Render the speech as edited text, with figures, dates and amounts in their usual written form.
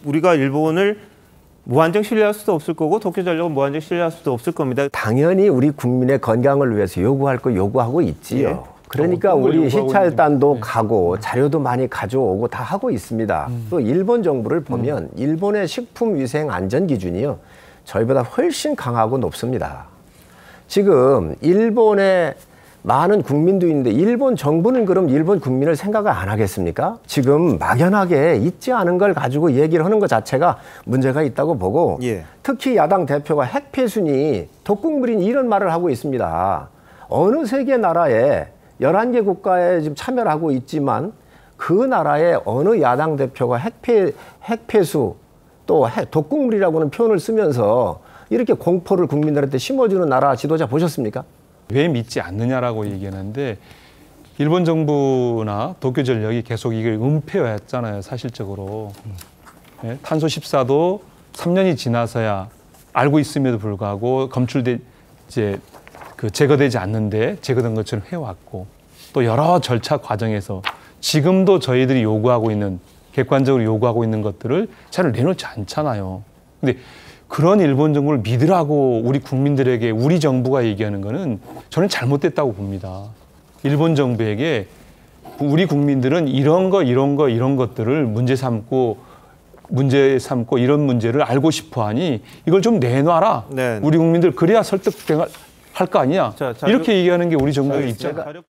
우리가 일본을 무한정 신뢰할 수도 없을 거고 도쿄전력은 무한정 신뢰할 수도 없을 겁니다. 당연히 우리 국민의 건강을 위해서 요구할 거 요구하고 있지요. 예. 그러니까 우리 시찰단도 가고 자료도 많이 가져오고 다 하고 있습니다. 또 일본 정부를 보면 일본의 식품위생 안전 기준이요, 저희보다 훨씬 강하고 높습니다. 지금 일본의 많은 국민도 있는데 일본 정부는 그럼 일본 국민을 생각을 안 하겠습니까? 지금 막연하게 있지 않은 걸 가지고 얘기를 하는 것 자체가 문제가 있다고 보고, 예. 특히 야당 대표가 핵폐순이 독극물인 이런 말을 하고 있습니다. 어느 세계 나라에 11개 국가에 지금 참여를 하고 있지만 그 나라의 어느 야당 대표가 핵폐수 또 독극물이라고는 표현을 쓰면서 이렇게 공포를 국민들한테 심어주는 나라 지도자 보셨습니까? 왜 믿지 않느냐라고 얘기하는데, 일본 정부나 도쿄전력이 계속 이걸 은폐했잖아요, 사실적으로. 네? 탄소 14도 3년이 지나서야 알고 있음에도 불구하고 제거되지 않는데 제거된 것처럼 해왔고, 또 여러 절차 과정에서 지금도 저희들이 요구하고 있는, 객관적으로 요구하고 있는 것들을 잘 내놓지 않잖아요. 근데 그런 일본 정부를 믿으라고 우리 국민들에게 우리 정부가 얘기하는 거는 저는 잘못됐다고 봅니다. 일본 정부에게 우리 국민들은 이런 것들을 문제 삼고 이런 문제를 알고 싶어 하니 이걸 좀 내놔라. 네. 우리 국민들 그래야 설득할 거 아니야. 이렇게 얘기하는 게 우리 정부의 입장.